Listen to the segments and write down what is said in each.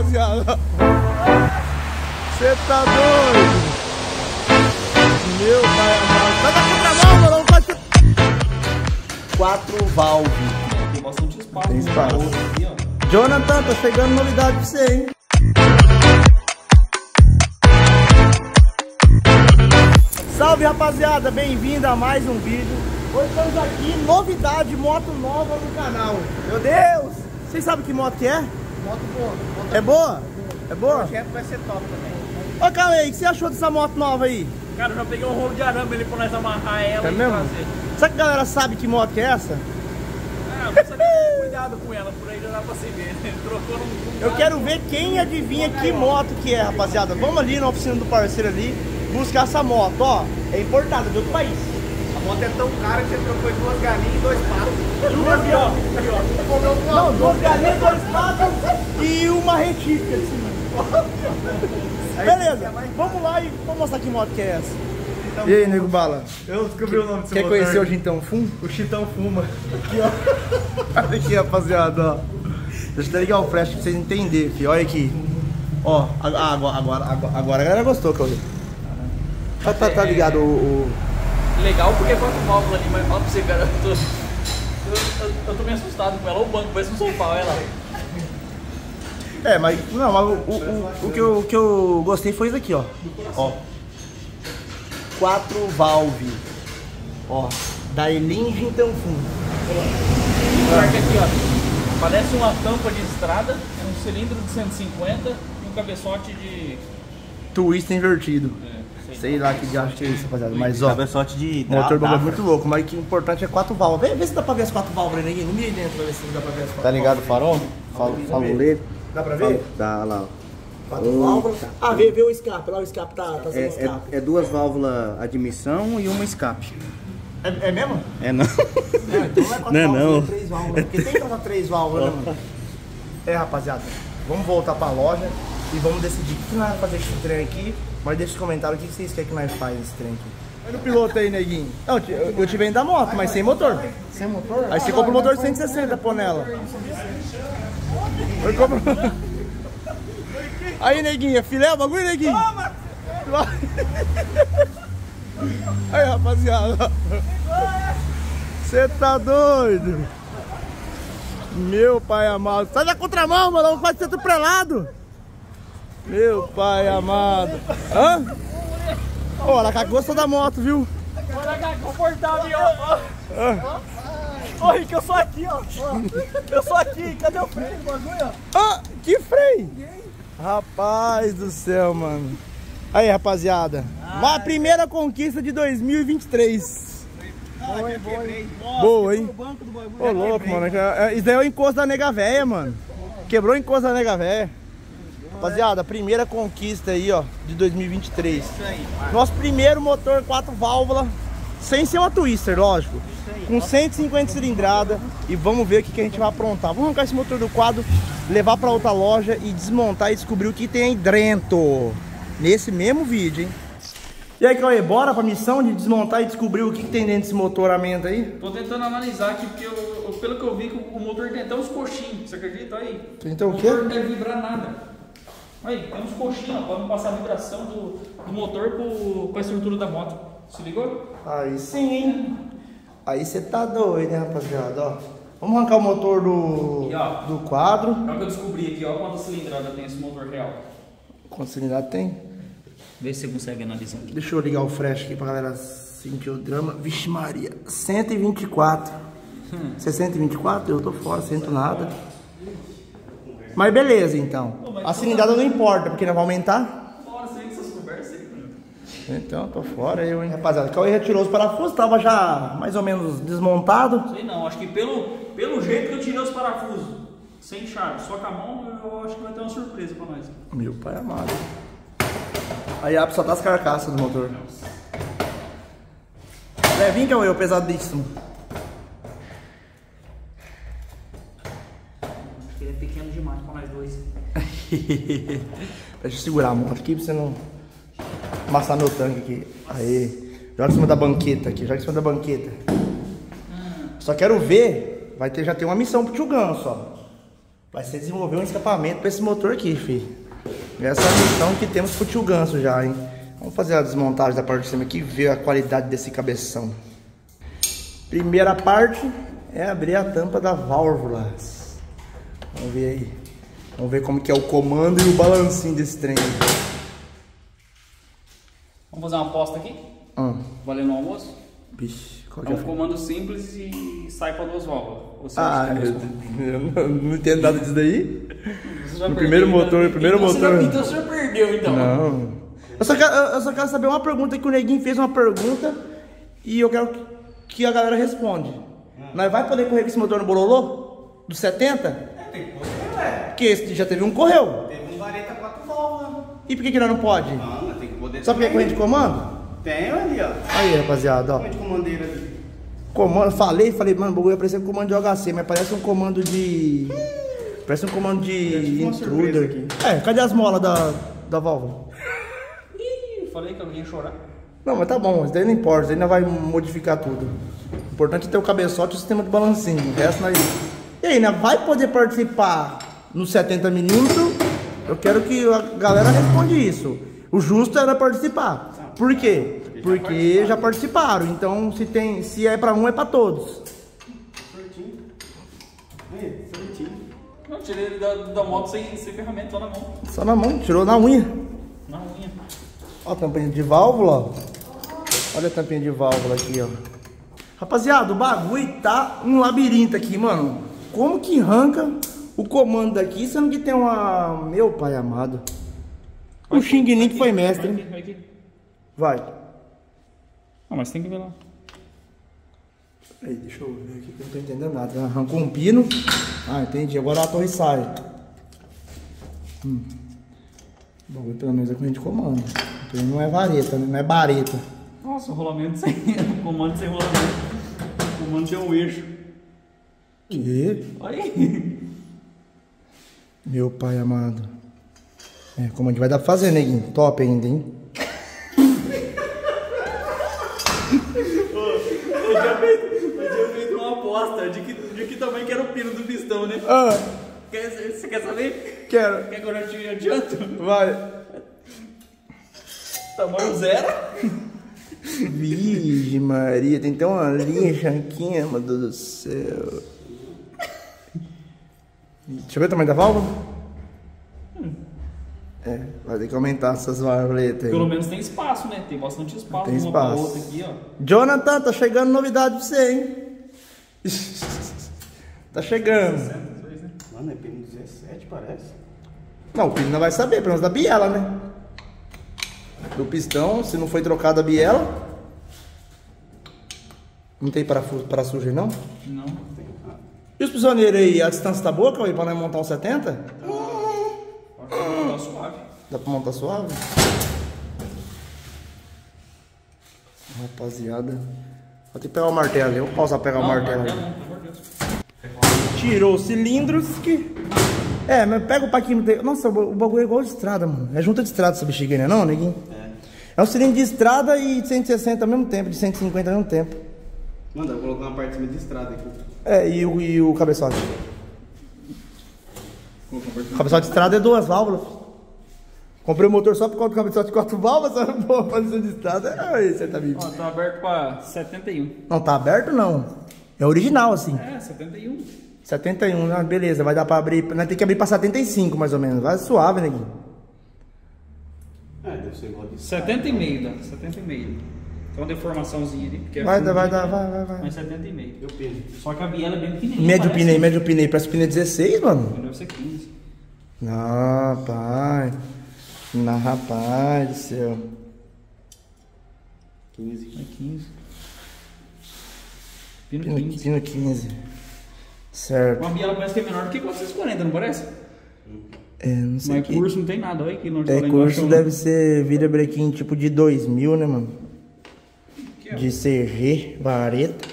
rapaziada. Você tá doido? Meu pai amado. Sai da contramão, mano. Vai ser... 4 válvulas. Tem bastante espaço. Tem espaço. Aqui, ó. Jonathan, tá chegando novidade pra você, hein? Salve, rapaziada. Bem-vindo a mais um vídeo. Hoje estamos aqui, novidade, moto nova no canal. Meu Deus! Vocês sabem que moto que é? Moto boa. É boa? É boa? O projeto vai ser top também. Ô, Cauê, o que você achou dessa moto nova aí? Cara, eu já peguei um rolo de arame ali pra nós amarrar ela É e mesmo? fazer. Será que a galera sabe que moto que é essa? Ah, precisa ter cuidado com ela, por aí já dá pra se ver. Ele trocou num... Eu quero ver quem adivinha que moto que é, rapaziada. Vamos ali na oficina do parceiro ali, buscar essa moto, ó. É importada de outro país. A moto é tão cara que você trocou 2 galinhas e 2 patos. Duas, ó. Não, 2 galinhas, 2 patos e uma retífica de cima. Beleza, vamos lá e vamos mostrar que moto que é essa. E aí, nego bala? Eu descobri o nome desse Quer motor. conhecer o Gintão Fum? O Chitão Fuma. Aqui, ó. Olha aqui, rapaziada, ó. Deixa eu ligar o flash pra vocês entenderem, filho. Olha aqui. Ó, agora a galera gostou, Cauê. Tá ligado o... Legal porque é 4 válvulas ali, mas fala pra você, cara, eu tô meio assustado com ela. O banco parece um sofá, ela. É, mas não, mas o que eu gostei foi isso aqui, ó. Ó. 4 valve. Ó. Da Elin Gintão Fum. Marca aqui, ó. Parece uma tampa de estrada, é um cilindro de 150 e um cabeçote de... Twist invertido. Sei lá que diacho que é isso, rapaziada. Mas ó, Cabeçote de motor do bagulho muito louco, mas o que é importante é 4 válvulas. Vê se dá pra ver as 4 válvulas aí, no meio dentro, pra ver se dá pra ver as 4 válvulas. Tá ligado o farol? Faroleiro. Dá pra ver? Dá lá. 4 válvulas. Ah, vê o escape, lá o escape tá sem escape. É 2 válvulas admissão e uma escape. É mesmo? É não. Então não é 4 Não é válvulas, não. é 3 válvulas. Porque tem que usar 3 válvulas, né, mano? É, rapaziada, vamos voltar pra loja e vamos decidir o que nós vamos fazer com esse trem aqui. Mas deixa nos comentários o que vocês querem que nós façamos nesse trem aqui. Olha o piloto aí, neguinho. Não, eu te vendo da moto, mas sem motor. Sem motor? Aí você compra o motor de 160, pô nela. Eu compro... Aí, neguinha, filé o bagulho, neguinho? Aí, rapaziada. Você tá doido? Meu pai amado. Sai da contramão, mano. Vai ser tudo prelado. Meu pai amado. Hã? Ó, ela gostou da moto, viu? Olha cá, confortável, ó. Ô, Rick, eu sou aqui, ó. Eu sou aqui, cadê o freio do bagulho, ó? Ah, que freio? Rapaz do céu, mano. Aí, rapaziada. A primeira conquista de 2023. Boa, hein? Ô, louco, mano. Isso daí é o encosto da nega véia, mano. Quebrou o encosto da nega véia. Rapaziada, primeira conquista aí, ó, de 2023. Nosso primeiro motor 4 válvulas, sem ser uma Twister, lógico. Com 150 cilindrada. E vamos ver o que a gente vai aprontar. Vamos arrancar esse motor do quadro, levar pra outra loja e desmontar e descobrir o que tem aí dentro. Nesse mesmo vídeo, hein? E aí, Cauê, bora pra missão de desmontar e descobrir o que tem dentro desse motoramento aí? Tô tentando analisar aqui, porque pelo que eu vi, o motor tem até uns coxinhos, você acredita aí? Então o quê? motor não deve vibrar nada. Aí, tem uns coxinhos, ó, pra não passar a vibração do motor pra estrutura da moto. Se ligou? Aí sim, hein? Aí você tá doido, né, rapaziada? Ó, vamos arrancar o motor E, ó, do quadro. é o que eu descobri aqui, ó, quantas cilindradas tem esse motor real. Quantas cilindrada tem? Vê se você consegue analisar aqui. Deixa eu ligar o flash aqui pra galera sentir o drama. Vixe Maria, 124. Você é 124? Eu tô fora, sinto nada. Mas beleza, então. A cilindrada não importa, porque não vai aumentar. Fora, sem essas conversas aí. Então, tô fora eu, hein. Rapaziada, o Cauê retirou os parafusos, tava já mais ou menos desmontado. Sei não, acho que pelo jeito que eu tirei os parafusos, sem chave, só com a mão, eu acho que vai ter uma surpresa pra nós. Meu pai amado. Aí abre só tá as carcaças do motor. Levinho, Cauê, o pesadíssimo. Acho que ele é pequeno demais pra nós dois. Deixa eu segurar a moto aqui pra você não amassar meu tanque aqui. Aí, joga em cima da banqueta aqui, joga em cima da banqueta. Só quero ver, já tem uma missão pro tio Ganso, ó. Vai ser desenvolver um escapamento para esse motor aqui, filho. Essa é a missão que temos pro tio Ganso já, hein? Vamos fazer a desmontagem da parte de cima aqui e ver a qualidade desse cabeção. Primeira parte é abrir a tampa da válvula. Vamos ver aí. Vamos ver como que é o comando e o balancinho desse trem. Vamos fazer uma aposta aqui? Valendo o almoço? Bicho, qual É que é? um comando simples e sai para 2 válvulas. Você eu não entendo nada disso daí. No primeiro motor, Então você já perdeu, então. Não. Eu só quero saber uma pergunta que o Neguinho fez uma pergunta e eu quero que a galera responde. Nós vai poder correr com esse motor no bololô? Do 70? Tem que poder, velho. Porque esse já teve um correu. Teve um vareta 4 válvulas. E por que nós não pode? Não, tem que poder. Só porque é corrente de comando? Tem ali, ó. Aí, rapaziada, ó. Corrente de comandeira ali. Comando, falei, mano, o bagulho vai parecer um comando de OHC, mas parece um comando de... Parece um comando de intruder aqui. Cadê as molas da válvula? Ih, falei que eu não ia chorar. Não, mas tá bom, isso daí não importa, isso daí não vai modificar tudo. O importante é ter o cabeçote e o sistema de balancinho, o resto nós... E aí, né, vai poder participar no 70mm? Eu quero que a galera responda isso. O justo era participar. Por quê? Porque já participaram, então se é pra um, é pra todos. Certinho. Aí, certinho. Não, tirei ele da moto sem ferramenta, só na mão. Só na mão, tirou na unha. Na unha. Ó a tampinha de válvula, ó. Olha a tampinha de válvula aqui, ó. Rapaziada, o bagulho tá um labirinto aqui, mano. Como que arranca o comando daqui, sendo que tem uma... Meu pai amado. O Xing Ling que foi mestre, hein? Vai aqui. Vai. Ah, mas tem que ver lá. Aí, deixa eu ver aqui que eu não tô entendendo nada. Arrancou um pino. Ah, entendi. Agora a torre sai. O bagulho pelo menos é corrente de comando. Então não é vareta, né? Não é bareta. Nossa, o rolamento sem... comando sem rolamento. O comando tem um eixo. Que? Olha aí. Meu pai amado. Comando vai dar pra fazer, neguinho. Top ainda, hein? Eu tinha feito uma aposta de que também que era o pino do pistão, né? Você quer saber? Quero. Quer que eu te adianto? Vai. Tamanho 0. Virgem Maria, tem até uma linha chanquinha, meu Deus do céu. Deixa eu ver o tamanho da válvula. Vai ter que aumentar essas válvulas aí. Pelo menos tem espaço, né? Tem bastante espaço. Tem uma pra espaço. outra aqui, ó. Jonathan, tá chegando novidade pra você, hein? Tá chegando. Mano, é pino 17, parece. Não, o pino não vai saber, pelo menos da biela, né? Do pistão, se não foi trocada a biela. Não tem parafuso aí, não? Não. E os pisoneiros aí, a distância tá boa, Cauê, pra nós montar um 70? Tá suave. Dá pra montar suave? Rapaziada. Vou ter que pegar o martelo ali. Vou pausar pra pegar o martelo ali. Não, pelo amor de Deus. Tirou os cilindros que... mas pega o paquinho... Nossa, o bagulho é igual de estrada, mano. É junta de estrada essa bexiga, né, não, neguinho? É um cilindro de estrada e de 160 ao mesmo tempo, de 150 ao mesmo tempo. Manda, vou colocar uma parte de cima de estrada aqui. E o cabeçote? O cabeçote de estrada é 2 válvulas. Comprei o motor só por causa do cabeçote de 4 válvulas, só pra fazer de estrada. Aí, você tá vivo. Ó, tá aberto pra 71. Não, tá aberto não. É original, assim. 71. 71, ah, beleza, vai dar pra abrir. Nós temos que abrir pra 75 mais ou menos. Vai suave, neguinho. Deve ser igual de 70,5, dá. 70,5. Tem uma deformaçãozinha ali. Porque Vai. Mas 70,5. Eu pino. Só que a biela é bem pequenininha. Médio o pino aí. Parece o pino é 16, mano. Deve ser 15. Não, pai. Não, rapaz do céu. 15. É 15. Pino 15. Pino 15. Certo. Uma biela parece que é menor do que 440, não parece? Não sei Mas que... curso não tem nada, olha aqui. curso deve ser vira brequim tipo de 2000, né, mano? De CG, vareta.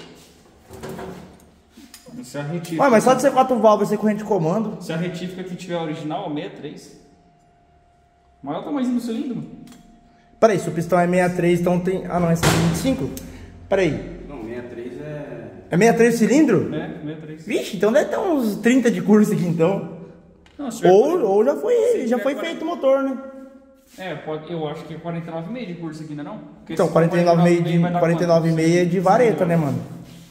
Se a retífica... Ué, mas só de ser 4 válvulas e ser corrente de comando. Se a retífica que tiver original, 63. Maior tamanho do cilindro. Peraí, se o pistão é 63, então tem... Ah, não, é 25? Peraí. Não, 63 é... É 63 cilindro? É, 63. Vixe, então deve ter uns 30 de curso aqui, então. Não, Ou já foi feito o motor, né? Eu acho que é 49,5 de curso aqui, ainda não? Porque Então, 49,5 é de vareta, né, mano?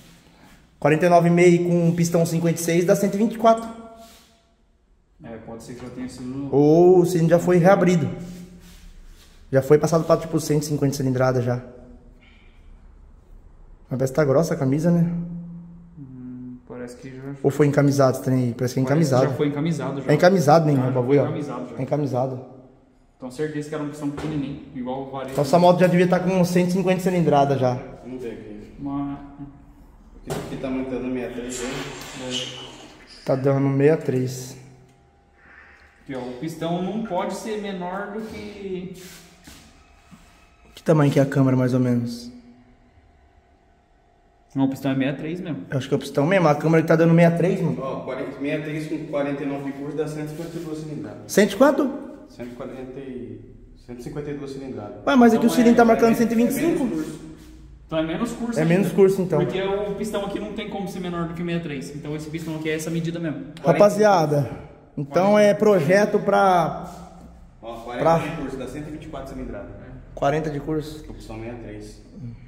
49,5 com pistão 56 dá 124. Pode ser que já tenha sido... Ou o cilindro já foi reabrido. Já foi passado para tipo 150 cilindradas já. Mas parece que tá grossa a camisa, né? Parece que já... Ou foi encamisado esse trem aí? Parece que é encamisado. Já foi encamisado já. É encamisado, nem já o bagulho, ó. encamisado já. É encamisado. Então certeza que era um pistão pequenininho, igual o vareta. Então essa moto já devia estar com 150 cilindradas já. Vamos ver aqui. Mas... Que tamanho tá dando 63, né? Tá dando 63. Aqui, ó, o pistão não pode ser menor do que... Que tamanho que é a câmera, mais ou menos? Não, o pistão é 63 mesmo. Eu acho que é o pistão mesmo. A câmera que tá dando 63, mano. Ó, 63 com 49 de curso dá 152 cilindradas. 100 quanto? 152 cilindradas. Ué, mas aqui Então o cilindro tá marcando É 125. menos curso. Então é menos curso É ainda. menos curso, então. Porque o pistão aqui não tem como ser menor do que 63. Então esse pistão aqui é essa medida mesmo. Rapaziada, então é projeto pra Ó, 40 de curso dá 124 cilindradas. 40 de curso. Opção 63.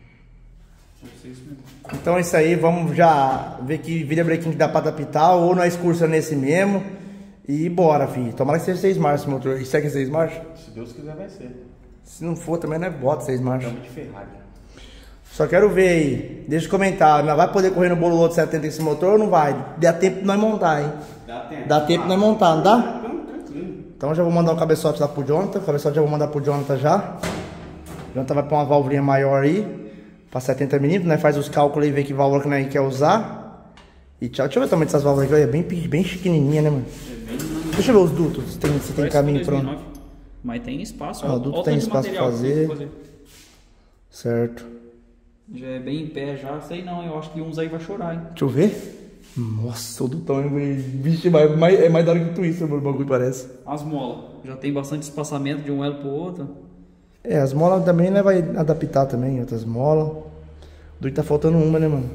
Então é isso aí, vamos já ver que virabrequim que dá pra adaptar, ou nós cursa nesse mesmo. E bora, filho. Tomara que seja 6 marchas esse motor. Isso é que é 6 marchas? Se Deus quiser vai ser. Se não for também não é bota 6 marchas. Estamos de Ferrari. Só quero ver aí. Deixa eu comentar. Nós vai poder correr no bololô de 70 esse motor ou não vai? Dá tempo de nós montar, hein? Dá tempo. Dá tempo de nós montar, não dá? Não, tranquilo. Então já vou mandar um cabeçote lá pro Jonathan. O cabeçote já vou mandar pro Jonathan já. O Jonathan vai pôr uma válvula maior aí. Pra 70 milímetros, né? Faz os cálculos aí, vê que válvula que nós quer usar. E tchau. Deixa eu ver o tamanho dessas válvulas aqui. É bem pequenininha, né, mano? Deixa eu ver os dutos. Se tem caminho pronto. Mas tem espaço. O duto tem espaço pra fazer. Certo. Já é bem em pé já. Sei não, eu acho que uns aí vai chorar, hein? Deixa eu ver. Nossa, o dutão, vixe, é mais da hora que o Twister, mano, o bagulho parece. As molas. Já tem bastante espaçamento de um elo pro outro. É, as molas também, né, vai adaptar também, outras molas. Do que tá faltando uma, né, mano?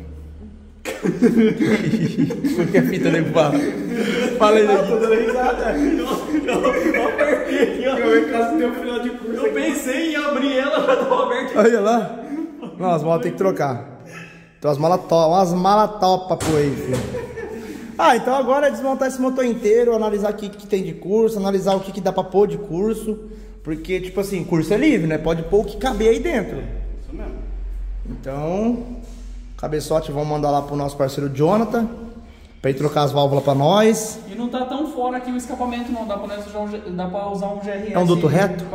Porque a fita nem fala. Fala aí, Tô dando risada. Eu apertei aqui, ó. Eu quase deu um final de curso. Eu pensei em abrir ela, já tava aberta. Olha lá. Não, as molas tem que trocar. Então as malas topa, pô, aí, filho. Então agora é desmontar esse motor inteiro, analisar o que tem de curso, analisar o que dá pra pôr de curso. Porque, tipo assim, curso é livre, né? Pode pôr o que caber aí dentro. Isso mesmo. Então, cabeçote, vamos mandar lá pro nosso parceiro Jonathan, pra ele trocar as válvulas pra nós. E não tá tão fora aqui o escapamento, não. Dá pra usar um GRS. É um duto reto?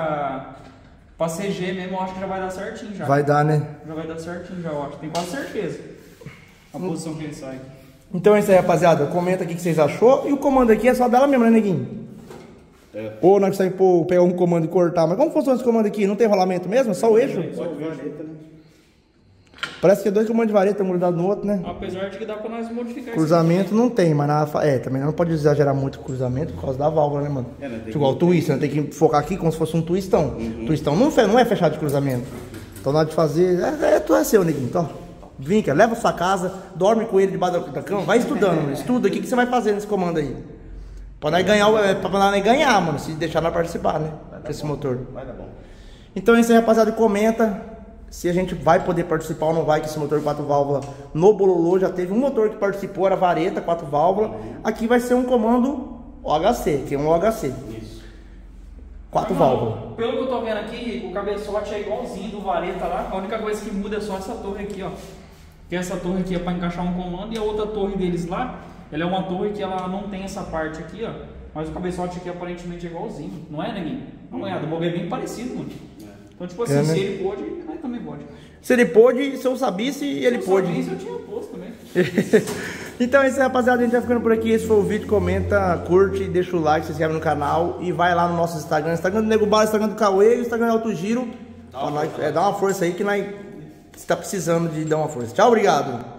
Pra CG mesmo, eu acho que já vai dar certinho já. Vai dar, né? Já vai dar certinho já, eu acho. Tenho quase certeza. A posição que ele sai. Então é isso aí, rapaziada. Comenta aqui o que vocês achou. E o comando aqui é só dela mesmo, né, neguinho? Ou nós conseguimos pegar um comando e cortar. Mas como funciona esse comando aqui? Não tem rolamento mesmo? Só o eixo? Só o vareta, né? Parece que é 2 comandos de vareta, um grudado no outro, né? Apesar de que dá pra nós modificar Cruzamento não tem, mas também não pode exagerar muito o cruzamento por causa da válvula, né, mano? Igual o twist, né? Tem que focar aqui como se fosse um twistão. Twistão não é fechado de cruzamento. Então na hora de fazer, tu é seu, neguinho. Então, vinca, leva pra sua casa, dorme com ele debaixo da cama, vai estudando, mano. Estuda aqui o que você vai fazer nesse comando aí. Pra nós ganhar, mano, se deixar nós participar, né? Com esse motor. Vai dar bom. Então é isso aí, rapaziada. Comenta se a gente vai poder participar ou não vai com esse motor 4 válvulas no Bololô. Já teve um motor que participou, era vareta, 4 válvulas. Aqui vai ser um comando OHC, que é um OHC. Isso. 4 válvulas. Pelo que eu tô vendo aqui, o cabeçote é igualzinho do vareta lá. A única coisa que muda é só essa torre aqui, ó. Que essa torre aqui é pra encaixar um comando e a outra torre deles lá, ela é uma torre que ela não tem essa parte aqui, ó. Mas o cabeçote aqui aparentemente é igualzinho. Não é, neguinho? Não é, do bagulho é bem parecido, mano. Então, tipo assim, se ele pôde, nós também pode. Se ele pôde, se eu sabisse, ele pôde. Se eu tinha posto também. Então é isso aí, rapaziada. A gente vai ficando por aqui. Esse foi o vídeo. Comenta, curte, deixa o like, se inscreve no canal. E vai lá no nosso Instagram. Instagram do Nego Bala, Instagram do Cauê e Instagram do Alto Giro. Dá uma força aí que nós está precisando de dar uma força. Tchau, obrigado.